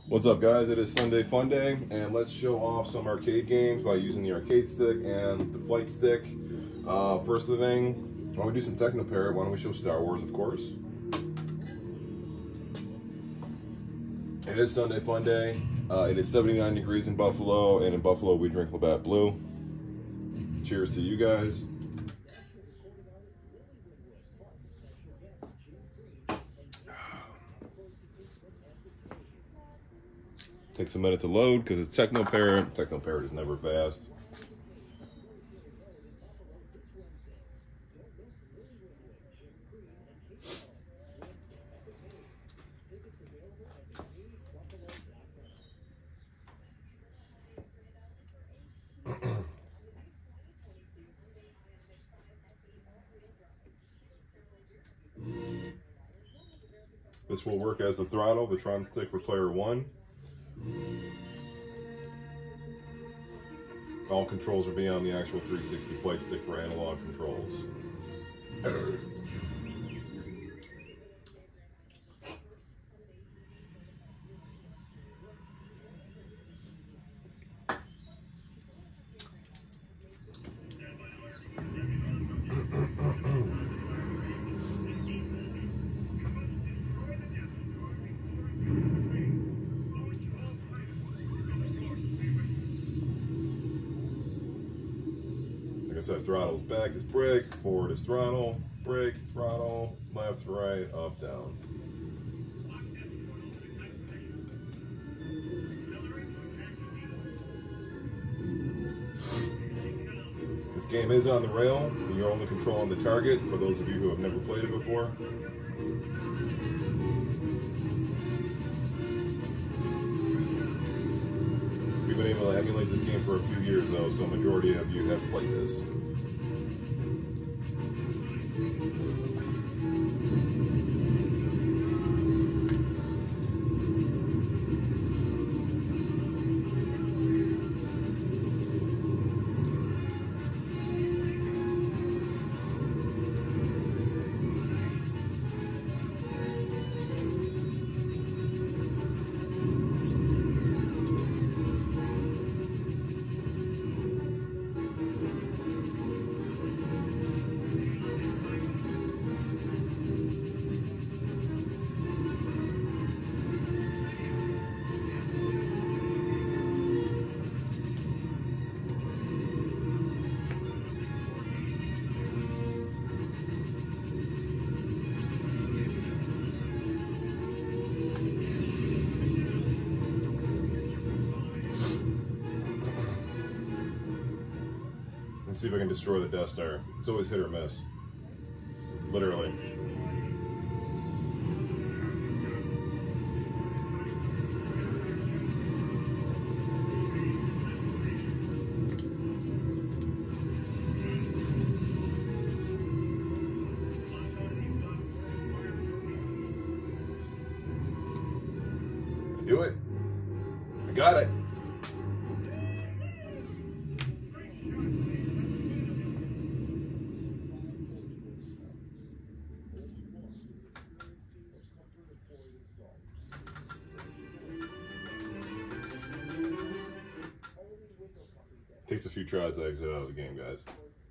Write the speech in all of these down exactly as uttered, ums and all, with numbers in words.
What's up, guys? It is Sunday Fun Day, and let's show off some arcade games by using the arcade stick and the flight stick. Uh, first thing, why don't we do some Technopair? Why don't we show Star Wars, of course? It is Sunday Fun Day. Uh, it is seventy-nine degrees in Buffalo, and in Buffalo we drink Labatt Blue. Cheers to you guys. Takes a minute to load because it's Technopair. Technopair is never fast. This will work as the throttle, the Tron stick for player one. All controls are beyond the actual three sixty flight stick for analog controls. Like I said, throttle's back is brake, forward is throttle, brake, throttle, left, right, up, down. This game is on the rail. You're only controlling the target for those of you who have never played it before. We've been able to emulate this game for a few years though, so a majority of you have played this. Let's see if I can destroy the Death Star. It's always hit or miss. Literally. I do it. I got it. Takes a few tries to exit out of the game, guys.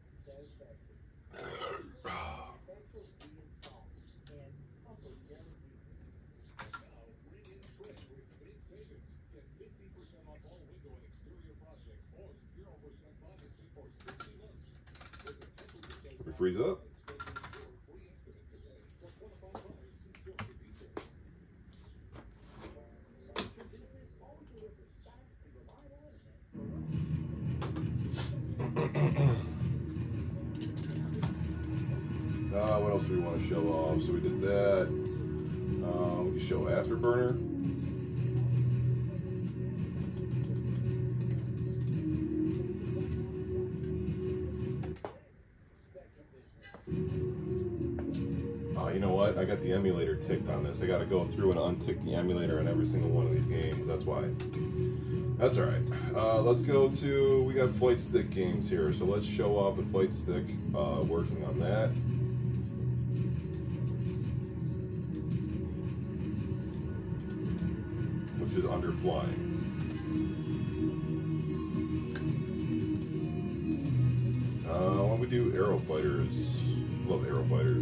We freeze up. Uh, what else do we want to show off? So we did that. Uh, we can show Afterburner. Uh, you know what? I got the emulator ticked on this. I got to go through and untick the emulator on every single one of these games. That's why. That's all right. Uh, let's go to, we got flight stick games here. So let's show off the flight stick, uh, working on that. which is under flying. Uh, why don't we do arrow fighters? Love arrow fighters.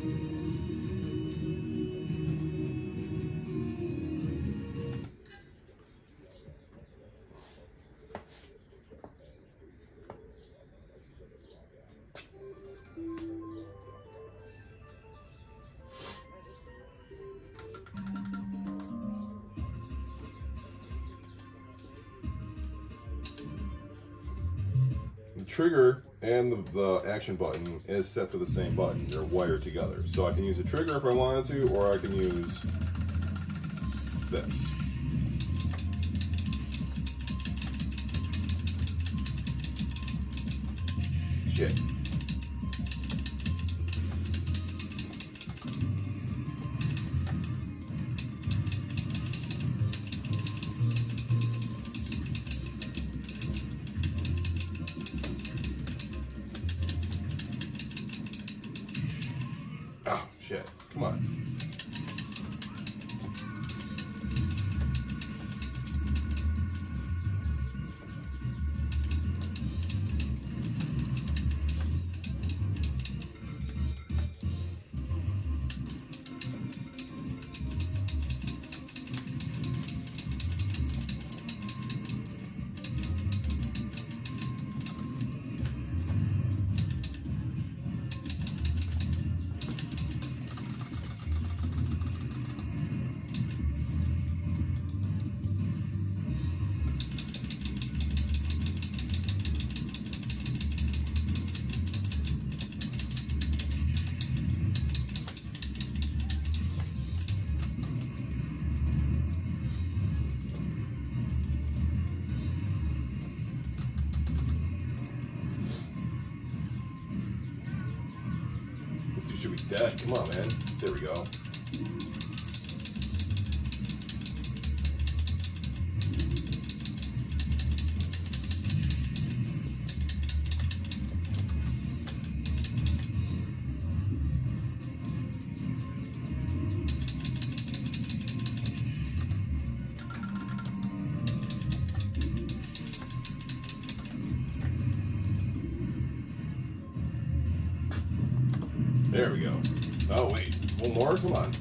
Trigger and the, the action button is set to the same button. They're wired together. So I can use a trigger if I wanted to, or I can use this. Shit. Oh, shit. Come on. Should be dead. Come on, man. There we go. There we go. Oh, wait. One more? Come on.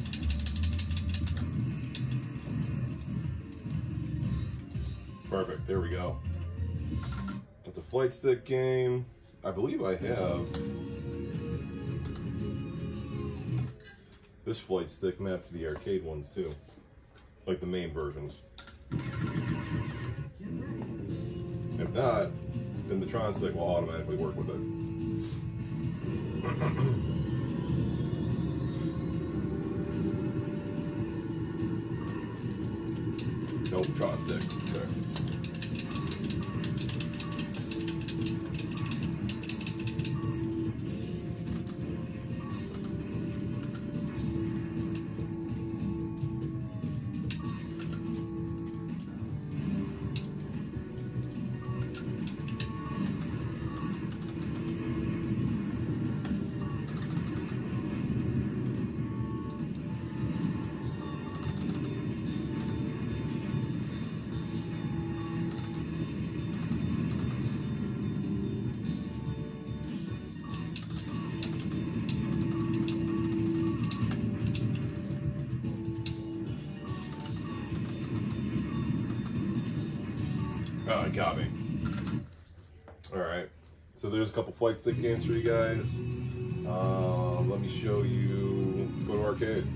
Perfect. There we go. It's a flight stick game. I believe I have this flight stick mapped to the arcade ones, too. Like the main versions. If not, then the Tron stick will automatically work with it. Nope, Tron stick. Okay. Oh, it got me. Alright, so there's a couple flight stick games for you guys. Uh, let me show you. Let's go to arcade.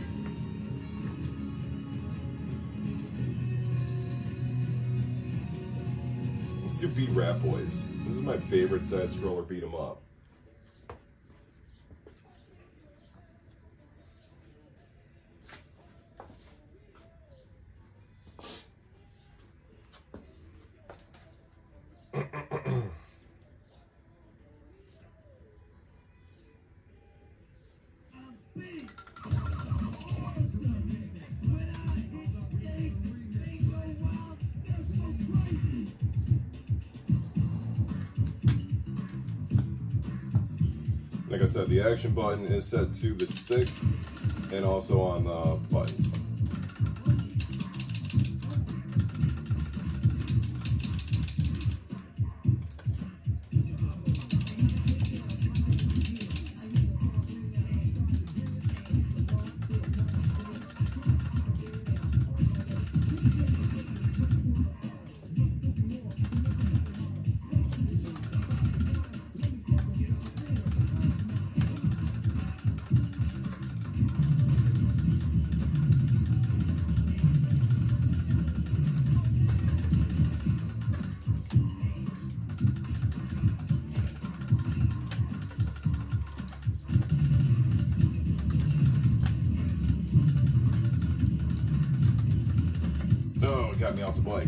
Let's do Beat Rat Boys. This is my favorite side scroller beat 'em up. Like I said, the action button is set to the stick and also on the buttons. Oh, it got me off the bike.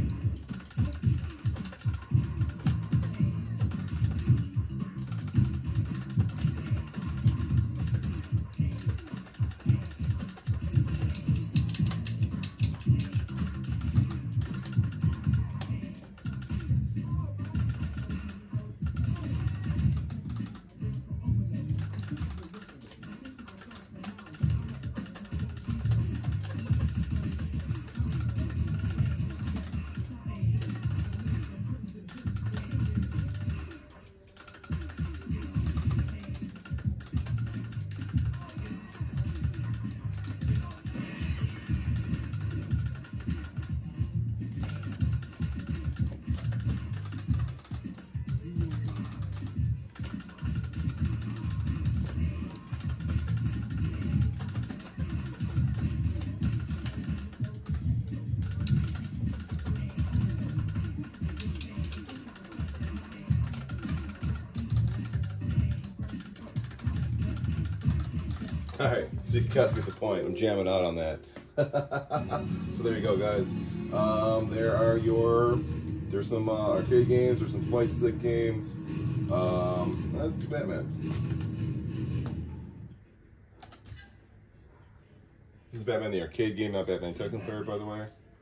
Alright, so you can kind of get the point. I'm jamming out on that. So there you go, guys. Um, there are your, there's some uh, arcade games, there's some flight stick games. Um, that's too bad, man. This is Batman the arcade game, not Batman Technoplayer, by the way.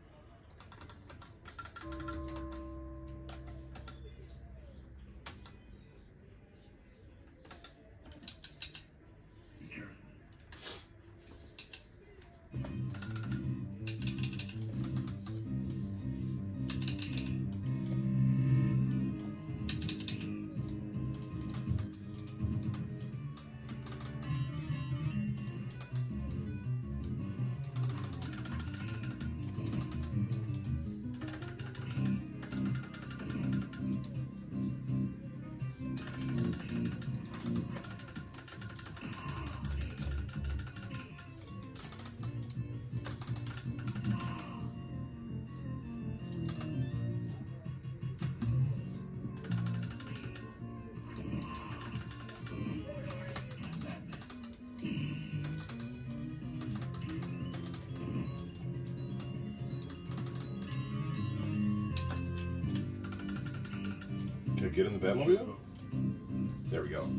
Can I get in the Batmobile? There we go.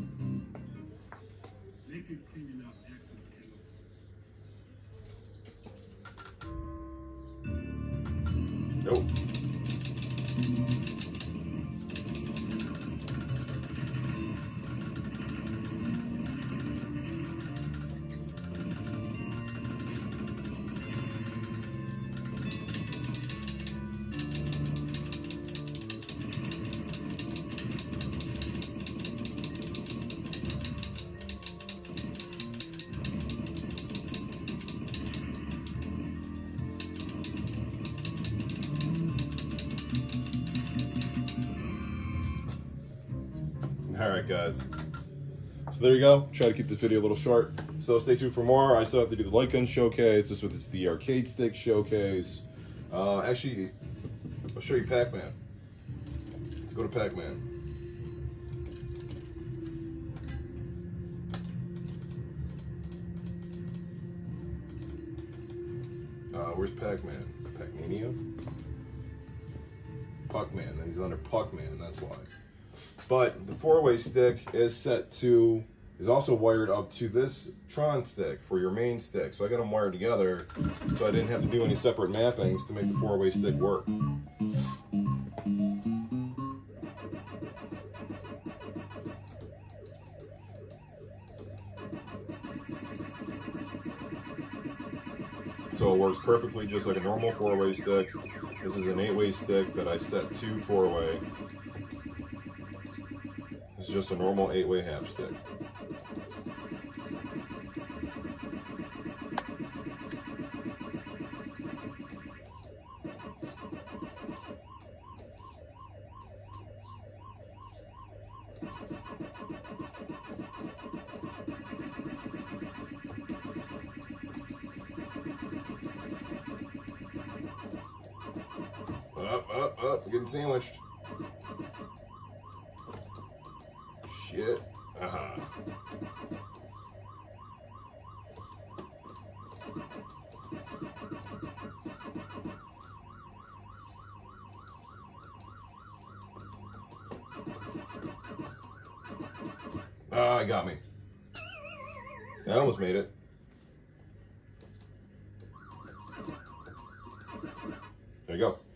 Nope. Alright guys, so there you go. Try to keep this video a little short, so stay tuned for more. I still have to do the light gun showcase. This was the arcade stick showcase. Uh, actually, I'll show you Pac-Man. Let's go to Pac-Man. Uh, where's Pac-Man? Pac-Mania? Puck-Man, he's under Puck-Man, that's why. But the four-way stick is set to, is also wired up to this Tron stick for your main stick. So I got them wired together so I didn't have to do any separate mappings to make the four-way stick work. So it works perfectly just like a normal four-way stick. This is an eight-way stick that I set to four-way. This is just a normal eight-way half stick. Up, up, up, I'm getting sandwiched. Shit. Uh-huh. Ah, it got me. I almost made it. There you go.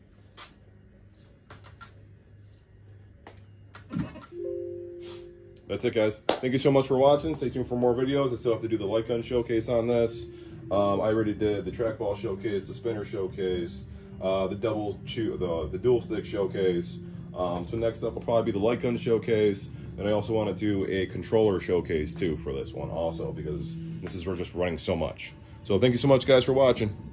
That's it, guys. Thank you so much for watching. Stay tuned for more videos. I still have to do the light gun showcase on this. Um, I already did the trackball showcase, the spinner showcase, uh, the double chew, the the dual stick showcase. Um, so next up will probably be the light gun showcase, and I also want to do a controller showcase too for this one also, because this is we're just running so much. So thank you so much, guys, for watching.